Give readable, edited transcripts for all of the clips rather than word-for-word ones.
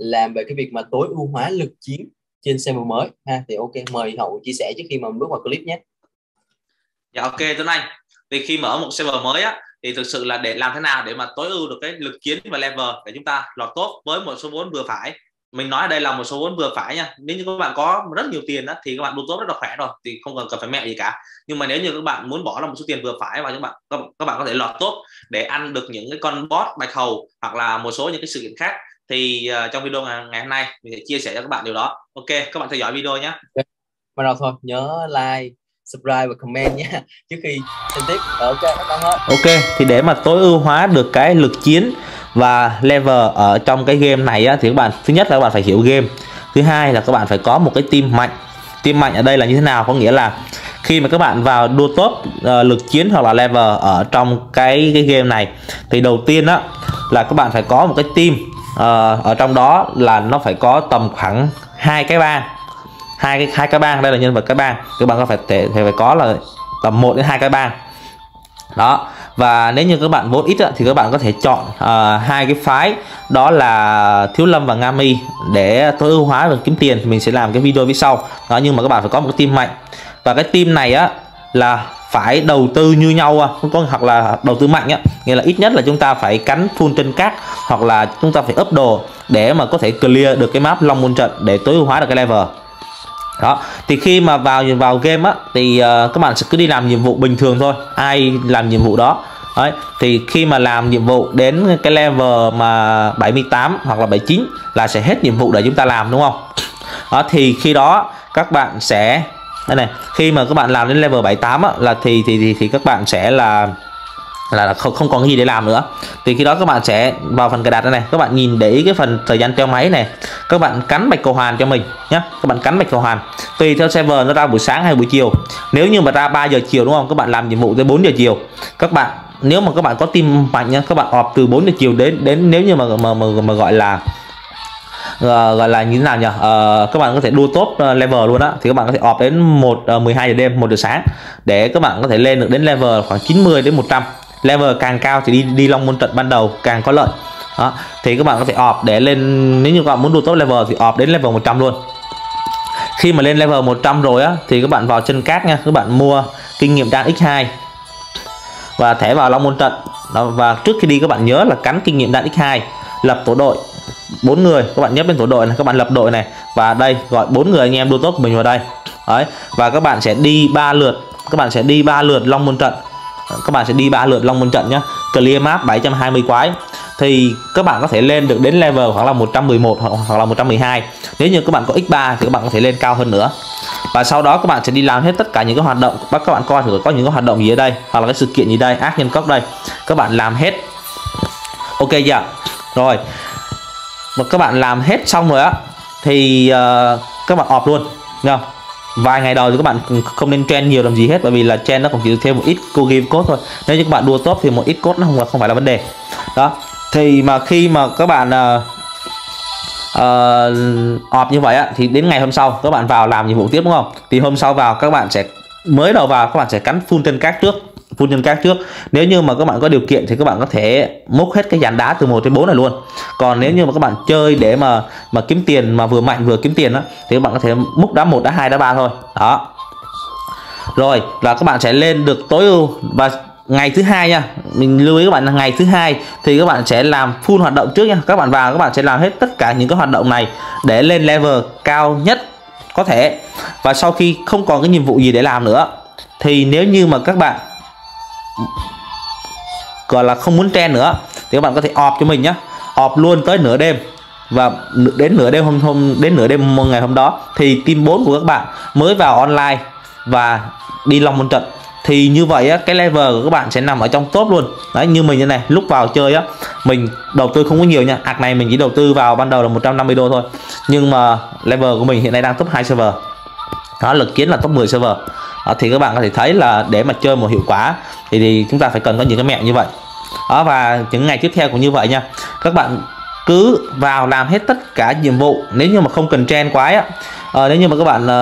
làm về cái việc mà tối ưu hóa lực chiến trên server mới ha. Thì ok, mời Hậu chia sẻ trước khi mà bước vào clip nhé. Dạ ok Tuấn Anh. Thì khi mở một server mới á, thì thực sự là để làm thế nào để mà tối ưu được cái lực chiến và level để chúng ta lọt top với một số vốn vừa phải. Mình nói ở đây là một số vốn vừa phải nha. Nếu như các bạn có rất nhiều tiền đó, thì các bạn đu top rất là khỏe rồi, thì không cần phải mẹo gì cả. Nhưng mà nếu như các bạn muốn bỏ ra một số tiền vừa phải và các bạn có thể lọt top để ăn được những cái con boss bạch hầu hoặc là một số những cái sự kiện khác, thì trong video ngày hôm nay mình sẽ chia sẻ cho các bạn điều đó. Ok, các bạn theo dõi video nhé. Bắt đầu thôi, nhớ like, subscribe và comment nhé trước khi xem tiếp. Ok, bắt đầu thôi. Ok, thì để mà tối ưu hóa được cái lực chiến và level ở trong cái game này á, thì các bạn, thứ nhất là các bạn phải hiểu game, thứ hai là các bạn phải có một cái team mạnh. Team mạnh ở đây là như thế nào? Có nghĩa là khi mà các bạn vào đua top lực chiến hoặc là level ở trong cái game này, thì đầu tiên á là các bạn phải có một cái team ở trong đó là nó phải có tầm khoảng hai cái bang, hai cái bang. Đây là nhân vật cái bang, các bạn có phải có là tầm 1 đến 2 cái bang đó. Và nếu như các bạn vốn ít thì các bạn có thể chọn hai cái phái, đó là Thiếu Lâm và Nga Mi, để tối ưu hóa và kiếm tiền. Mình sẽ làm cái video phía sau đó, nhưng mà các bạn phải có một cái team mạnh, và cái team này á là phải đầu tư như nhau, hoặc là đầu tư mạnh á, nghĩa là ít nhất là chúng ta phải cắn full trên cát, hoặc là chúng ta phải up đồ để mà có thể clear được cái map Long Môn Trận để tối ưu hóa được cái level đó. Thì khi mà vào game á, thì các bạn sẽ cứ đi làm nhiệm vụ bình thường thôi, ai làm nhiệm vụ đó. Đấy, thì khi mà làm nhiệm vụ đến cái level mà 78 hoặc là 79 là sẽ hết nhiệm vụ để chúng ta làm, đúng không? Đó, thì khi đó các bạn sẽ đây này, khi mà các bạn làm đến level 78 á, là thì các bạn sẽ là không còn cái gì để làm nữa. Thì khi đó các bạn sẽ vào phần cài đặt đây này, các bạn nhìn để ý cái phần thời gian treo máy này, các bạn cắn bạch cầu hoàn cho mình nhé. Các bạn cắn bạch cầu hoàn tùy theo server nó ra buổi sáng hay buổi chiều. Nếu như mà ra 3 giờ chiều, đúng không, các bạn làm nhiệm vụ tới 4 giờ chiều. Các bạn, nếu mà các bạn có team mạnh nhá, các bạn họp từ 4 giờ chiều đến nếu như mà gọi là như thế nào nhỉ, các bạn có thể đua top level luôn á, thì các bạn có thể họp đến 12 giờ đêm, 1 giờ sáng, để các bạn có thể lên được đến level khoảng 90 đến 100. Level càng cao thì đi Long Môn Trận ban đầu càng có lợi đó. Thì các bạn có thể ọp để lên, nếu như các bạn muốn đua top level thì ọp đến level 100 luôn. Khi mà lên level 100 rồi á, thì các bạn vào chân cát nha, các bạn mua kinh nghiệm đan x2 và thẻ vào Long Môn Trận đó. Và trước khi đi các bạn nhớ là cắn kinh nghiệm đan x2, lập tổ đội 4 người, các bạn nhấp lên tổ đội này, các bạn lập đội này, và đây gọi 4 người anh em đua top của mình vào đây. Đấy, và các bạn sẽ đi 3 lượt, Long Môn Trận. Các bạn sẽ đi 3 lượt Long Môn Trận nhé, clear map 720 quái, thì các bạn có thể lên được đến level khoảng là 111 hoặc là 112. Nếu như các bạn có x3 thì các bạn có thể lên cao hơn nữa. Và sau đó các bạn sẽ đi làm hết tất cả những cái hoạt động. Các bạn coi thử có những cái hoạt động gì ở đây, hoặc là cái sự kiện gì đây, ác nhân cốc đây, các bạn làm hết. Ok chưa? Rồi, và các bạn làm hết xong rồi á, thì các bạn off luôn, nghe không? Vài ngày đầu thì các bạn không nên trend nhiều làm gì hết, bởi vì là trend nó còn chỉ thêm một ít cô game code thôi. Nếu như các bạn đua top thì một ít code nó không phải là vấn đề đó. Thì mà khi mà các bạn off như vậy á, thì đến ngày hôm sau các bạn vào làm nhiệm vụ tiếp, đúng không? Thì hôm sau vào các bạn sẽ, mới đầu vào các bạn sẽ cắn full chân cát trước. Nếu như mà các bạn có điều kiện thì các bạn có thể múc hết cái dàn đá từ 1 đến 4 này luôn. Còn nếu như mà các bạn chơi để mà kiếm tiền, mà vừa mạnh vừa kiếm tiền á, thì các bạn có thể múc đá 1, đá 2, đá 3 thôi đó. Rồi là các bạn sẽ lên được tối ưu. Và ngày thứ hai nha, mình lưu ý các bạn là ngày thứ hai thì các bạn sẽ làm full hoạt động trước nha. Các bạn vào, các bạn sẽ làm hết tất cả những cái hoạt động này để lên level cao nhất có thể. Và sau khi không còn cái nhiệm vụ gì để làm nữa, thì nếu như mà các bạn gọi là không muốn trend nữa, thì các bạn có thể off cho mình nhé, off luôn tới nửa đêm. Và đến nửa đêm ngày hôm đó thì team 4 của các bạn mới vào online và đi Long Môn Trận. Thì như vậy á, cái level của các bạn sẽ nằm ở trong top luôn. Đấy, như mình như này, lúc vào chơi á, mình đầu tư không có nhiều nha. Ạc này mình chỉ đầu tư vào ban đầu là 150 đô thôi. Nhưng mà level của mình hiện nay đang top 2 server. Đó, lực chiến là top 10 server. Đó, thì các bạn có thể thấy là để mà chơi một hiệu quả thì chúng ta phải cần có những cái mẹo như vậy. Đó, và những ngày tiếp theo cũng như vậy nha. Các bạn cứ vào làm hết tất cả nhiệm vụ. Nếu như mà không cần trend quái á, nếu như mà các bạn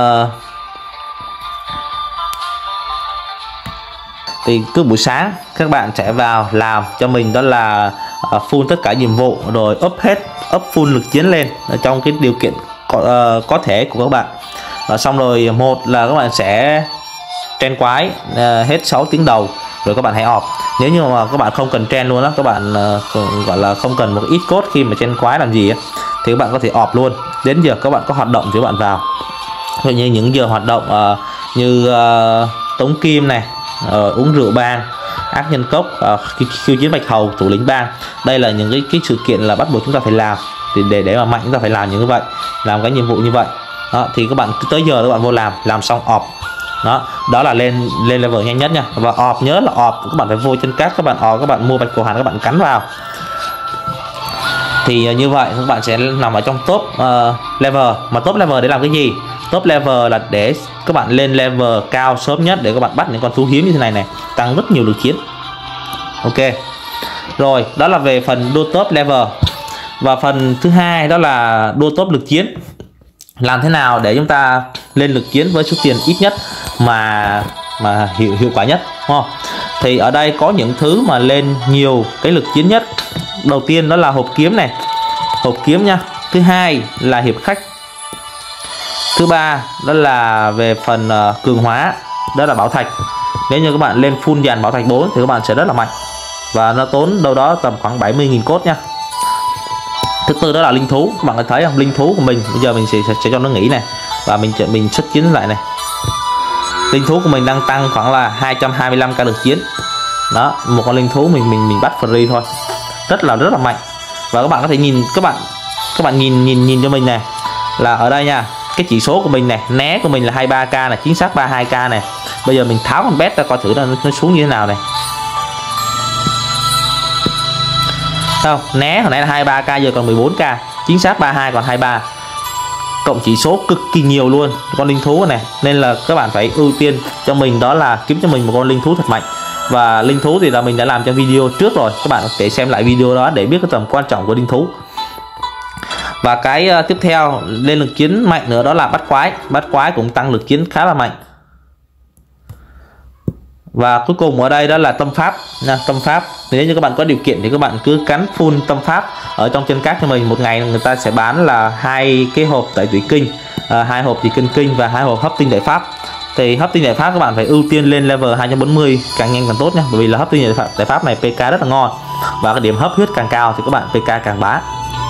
thì cứ buổi sáng các bạn sẽ vào làm cho mình, đó là full tất cả nhiệm vụ, rồi up full lực chiến lên trong cái điều kiện có thể của các bạn. Xong rồi một là các bạn sẽ train quái hết 6 tiếng đầu rồi các bạn hãy off. Nếu như mà các bạn không cần train luôn á, các bạn gọi là không cần một ít code khi mà train quái làm gì á, thì các bạn có thể off luôn. Đến giờ các bạn có hoạt động thì các bạn vào. Ví dụ như những giờ hoạt động như tống kim này, uống rượu bang, ác nhân cốc, khiêu chiến bạch hầu, thủ lĩnh bang. Đây là những cái sự kiện là bắt buộc chúng ta phải làm. Thì để mà mạnh chúng ta phải làm như vậy, làm cái nhiệm vụ như vậy. Đó, thì các bạn tới giờ các bạn vô làm xong off. Đó là lên level nhanh nhất nha. Và off, nhớ là off các bạn phải vô chân cát, các bạn off, các bạn mua bạch cổ hàn, các bạn cắn vào. Thì như vậy các bạn sẽ nằm ở trong top level. Mà top level để làm cái gì? Top level là để các bạn lên level cao sớm nhất để các bạn bắt những con thú hiếm như thế này, tăng rất nhiều lực chiến. Ok. Rồi, đó là về phần đua top level. Và phần thứ hai đó là đua top lực chiến. Làm thế nào để chúng ta lên lực chiến với số tiền ít nhất mà hiệu quả nhất, đúng không? Thì ở đây có những thứ mà lên nhiều cái lực chiến nhất. Đầu tiên đó là hộp kiếm này, hộp kiếm nha. Thứ hai là hiệp khách. Thứ ba đó là về phần cường hóa, đó là bảo thạch. Nếu như các bạn lên full dàn bảo thạch 4 thì các bạn sẽ rất là mạnh, và nó tốn đâu đó tầm khoảng 70.000 cốt nha. Thứ tư đó là linh thú. Các bạn có thấy không, linh thú của mình bây giờ mình sẽ cho nó nghỉ này, và mình xuất chiến lại này. Linh thú của mình đang tăng khoảng là 225k lực chiến. Đó, một con linh thú mình bắt free thôi, rất là mạnh. Và các bạn có thể nhìn, các bạn nhìn cho mình này, là ở đây nha, cái chỉ số của mình này, né của mình là 23k này, chính xác 32k này. Bây giờ mình tháo con bet ra coi thử nó xuống như thế nào này. Không, né hồi nãy là 23k, giờ còn 14k, chính xác 32 còn 23. Cộng chỉ số cực kỳ nhiều luôn con linh thú này, nên là các bạn phải ưu tiên cho mình đó là kiếm cho mình một con linh thú thật mạnh. Và linh thú thì là mình đã làm trong video trước rồi, các bạn có thể xem lại video đó để biết cái tầm quan trọng của linh thú. Và cái tiếp theo lên lực chiến mạnh nữa đó là bắt quái. Bắt quái cũng tăng lực chiến khá là mạnh. Và cuối cùng ở đây đó là tâm pháp nha. Tâm pháp thì nếu như các bạn có điều kiện thì các bạn cứ cắn full tâm pháp ở trong chân cát cho mình. Một ngày người ta sẽ bán là 2 cái hộp tẩy tủy kinh, 2 hộp chỉ kinh và 2 hộp hấp tinh đại pháp. Thì hấp tinh đại pháp các bạn phải ưu tiên lên level 240 càng nhanh càng tốt nha, bởi vì là hấp tinh đại pháp này PK rất là ngon, và cái điểm hấp huyết càng cao thì các bạn PK càng bá.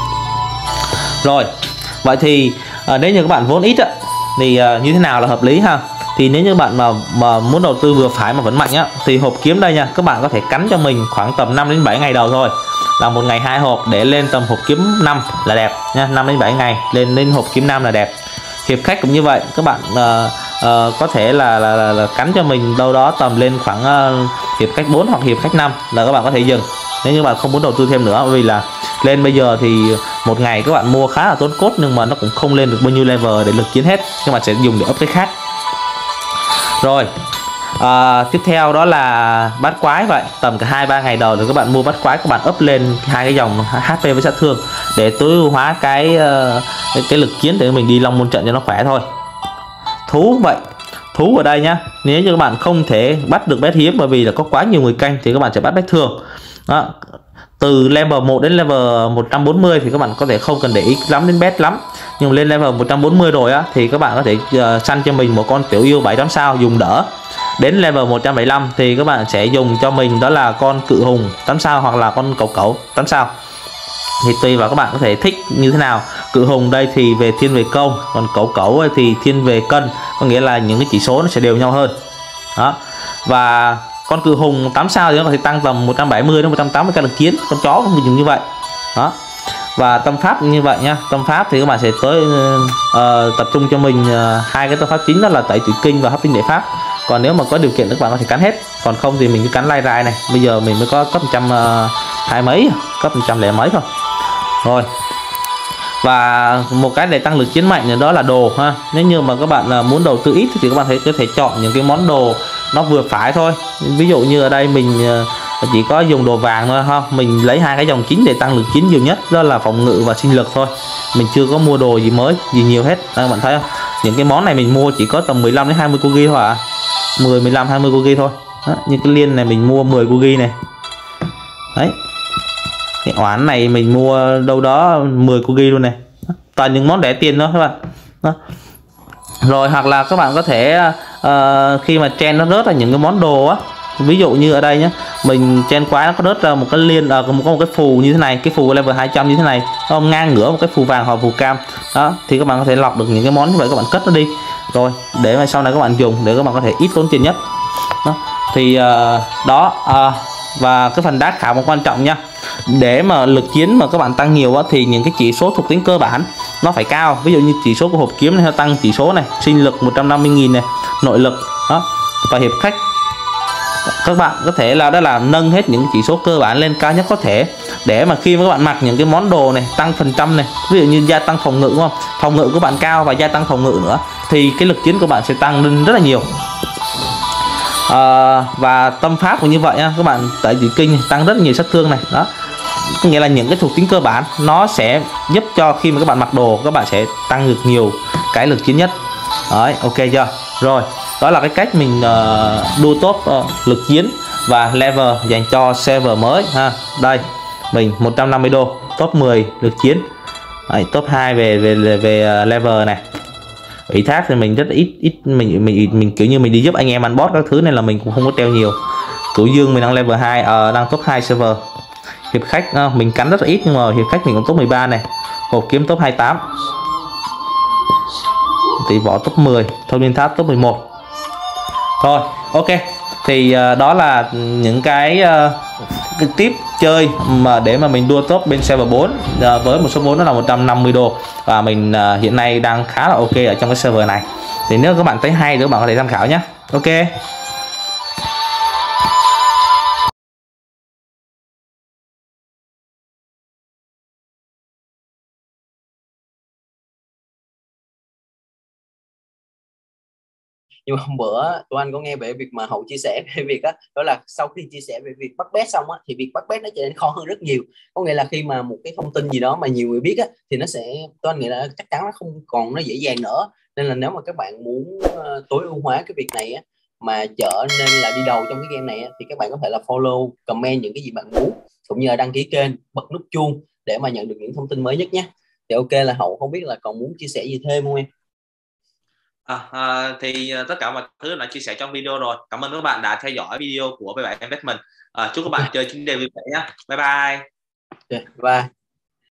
Rồi, vậy thì nếu như các bạn vốn ít á, thì như thế nào là hợp lý ha? Thì nếu như bạn mà muốn đầu tư vừa phải mà vẫn mạnh á, thì hộp kiếm đây nha, các bạn có thể cắn cho mình khoảng tầm 5 đến 7 ngày đầu thôi, là một ngày 2 hộp để lên tầm hộp kiếm 5 là đẹp nha. 5 đến 7 ngày lên hộp kiếm 5 là đẹp. Hiệp khách cũng như vậy, các bạn có thể là cắn cho mình đâu đó tầm lên khoảng hiệp khách 4 hoặc hiệp khách 5 là các bạn có thể dừng, nếu như bạn không muốn đầu tư thêm nữa. Bởi vì là lên bây giờ thì một ngày các bạn mua khá là tốn cốt, nhưng mà nó cũng không lên được bao nhiêu level để lực chiến hết, các bạn sẽ dùng để up cái khác. Rồi tiếp theo đó là bắt quái. Vậy tầm cả 2-3 ngày đầu thì các bạn mua bắt quái, các bạn up lên 2 cái dòng HP với sát thương để tối ưu hóa cái lực chiến để mình đi long môn trận cho nó khỏe thôi. Thú vậy, thú ở đây nhá, nếu như các bạn không thể bắt được bet hiếm bởi vì là có quá nhiều người canh thì các bạn sẽ bắt bet thường. Đó. Từ level 1 đến level 140 thì các bạn có thể không cần để ý lắm đến bet lắm, nhưng lên level 140 rồi á thì các bạn có thể săn cho mình một con tiểu yêu 7 sao dùng đỡ. Đến level 175 thì các bạn sẽ dùng cho mình đó là con cự hùng 8 sao hoặc là con cẩu 8 sao. Thì tùy vào các bạn có thể thích như thế nào. Cự hùng đây thì thiên về công, còn cẩu thì thiên về cân, có nghĩa là những cái chỉ số nó sẽ đều nhau hơn. Đó. Và con cự hùng 8 sao thì nó có thể tăng tầm 170 đến 180k lực chiến, con chó cũng dùng như vậy. Đó. Và tâm pháp như vậy nha. Tâm pháp thì các bạn sẽ tới tập trung cho mình 2 cái tâm pháp chính, đó là tẩy tủy kinh và hấp tinh đại pháp. Còn nếu mà có điều kiện các bạn có thể cắn hết, còn không thì mình cứ cắn lai rai này. Bây giờ mình mới có cấp 120 mấy, cấp 100 mấy thôi. Rồi. Và một cái để tăng lực chiến mạnh đó là đồ ha. Nếu như mà các bạn muốn đầu tư ít thì các bạn có thể chọn những cái món đồ nó vừa phải thôi. Ví dụ như ở đây mình chỉ có dùng đồ vàng thôi ha. Mình lấy 2 cái dòng chính để tăng lực chiến nhiều nhất, đó là phòng ngự và sinh lực thôi. Mình chưa có mua đồ gì mới, gì nhiều hết. Các bạn thấy không? Những cái món này mình mua chỉ có tầm 15 đến 20 cogi thôi ạ. 10, 15, 20 cogi thôi. Đó, như cái liên này mình mua 10 cogi này. Đấy. Cái oán này mình mua đâu đó 10 cookie luôn này, toàn những món rẻ tiền đó các bạn đó. Rồi hoặc là các bạn có thể khi mà trend nó rớt ra những cái món đồ á, ví dụ như ở đây nhé, mình trend quá nó có rớt ra một cái liên có một cái phù như thế này, cái phù level 200 như thế này, không ngang ngửa một cái phù vàng hoặc phù cam đó, thì các bạn có thể lọc được những cái món như vậy, các bạn cất nó đi rồi để mà sau này các bạn dùng để các bạn có thể ít tốn tiền nhất đó. Thì và cái phần đát khá một quan trọng nha, để mà lực chiến mà các bạn tăng nhiều á, thì những cái chỉ số thuộc tính cơ bản nó phải cao, ví dụ như chỉ số của hộp kiếm này, tăng chỉ số này, sinh lực 150.000 này, nội lực đó, và hiệp khách các bạn có thể là đó là nâng hết những chỉ số cơ bản lên cao nhất có thể, để mà khi mà các bạn mặc những cái món đồ này tăng phần trăm này, ví dụ như gia tăng phòng ngự đúng không, phòng ngự của bạn cao và gia tăng phòng ngự nữa, thì cái lực chiến của bạn sẽ tăng lên rất là nhiều. Và tâm pháp cũng như vậy nha các bạn, tại vì kinh tăng rất nhiều sát thương này đó, có nghĩa là những cái thuộc tính cơ bản nó sẽ giúp cho khi mà các bạn mặc đồ các bạn sẽ tăng được nhiều cái lực chiến nhất đấy, ok chưa? Rồi đó là cái cách mình đua top lực chiến và level dành cho server mới ha. Đây mình 150 đô top 10 lực chiến đấy, top 2 về level này. Ủy thác thì mình rất ít mình kiểu như mình đi giúp anh em ăn boss các thứ nên là mình cũng không có treo nhiều. Cửu Dương mình đang level 2 đang top 2 server. Hiệp khách mình cắn rất là ít nhưng mà hiệp khách mình cũng top 13 này. Hộp kiếm top 28. Tỷ võ top 10, thôi biên tháp top 11. Rồi, ok. Thì đó là những cái tip chơi mà để mà mình đua top bên server 4 với một số vốn đó là 150 đô và mình hiện nay đang khá là ok ở trong cái server này. Thì nếu các bạn thấy hay thì các bạn có thể tham khảo nhé. Ok. Nhưng mà hôm bữa tụi anh có nghe về việc mà Hậu chia sẻ về việc đó là sau khi chia sẻ về việc bắt bet xong thì việc bắt bet nó trở nên khó hơn rất nhiều. Có nghĩa là khi mà một cái thông tin gì đó mà nhiều người biết thì nó sẽ, tụi anh nghĩ là chắc chắn nó không còn nó dễ dàng nữa. Nên là nếu mà các bạn muốn tối ưu hóa cái việc này mà trở nên là đi đầu trong cái game này thì các bạn có thể là follow, comment những cái gì bạn muốn, cũng như là đăng ký kênh, bật nút chuông để mà nhận được những thông tin mới nhất nhé. Thì ok, là Hậu không biết là còn muốn chia sẻ gì thêm không em? Thì tất cả mọi thứ đã chia sẻ trong video rồi. Cảm ơn các bạn đã theo dõi video của B7 Investment. Chúc các bạn chơi chuyến đề vui vẻ nhé. Bye bye. Okay, bye.